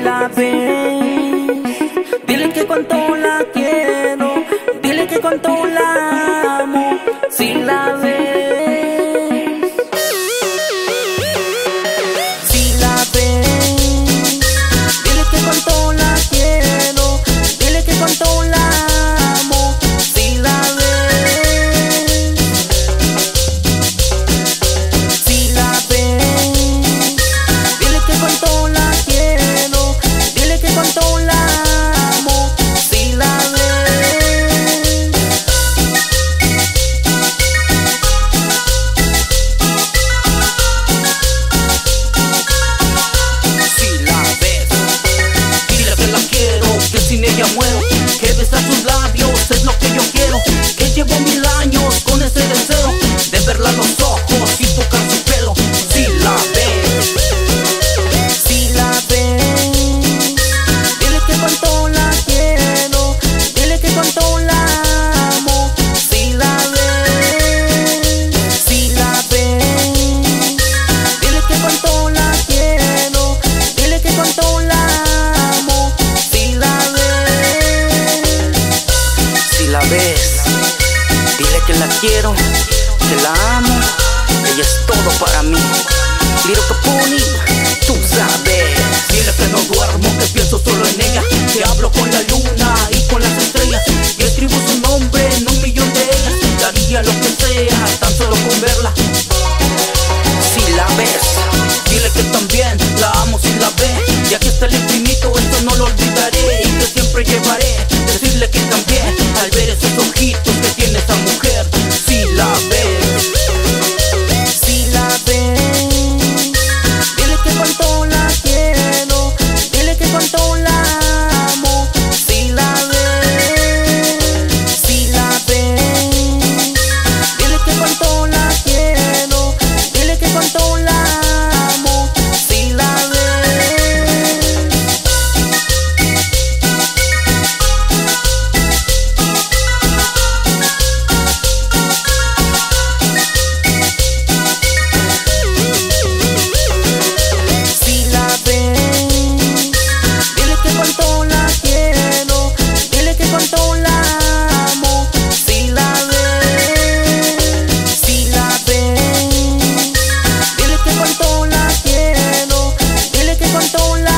la ves, dile que cuánto la quiero, dile que cuánto la amo. Si la ves, si la ves, dile que cuánto la quiero, dile que cuánto la amo. Si la ves, si la ves, dile que cuánto la quiero, dile que cuánto la amo. Si la ves, si la ves, dile que la quiero, que sin ella muero, que besar sus labios es lo que yo quiero, que llevo 1000 años con ese deseo de verla a los ojos y tocar su pelo. Si la ves, si la ves, dile que cuánto la quiero, dile que cuánto la amo. Si la ves, si la ves, dile que cuánto la quiero, dile que cuánto la amo. Si la ves, si la ves, dile que la quiero, que la amo, ella es todo para mí. Little Capone, tú sabes. Dile que no duermo, que pienso solo en ella, que hablo con la luna y con las estrellas, y escribo su nombre en 1.000.000 de ellas. Daría lo que sea, tan solo con verla. Si la ves, dile que también la amo. Si la ve, y aquí está el infinito, esto no lo olvidaré y que siempre llevaré. Decirle que también al ver esos ojitos que tiene esa mujer. Si la ves, si la ves, dile que cuánto la quiero, dile que cuánto la amo. Si la ves, si la ves, dile que cuánto la quiero, dile que cuánto la amo. Si la ves, si la ves, dile que cuánto la quiero, dile que cuánto la amo. Si la ves, si la ves, dile que cuánto la quiero, dile que cuánto la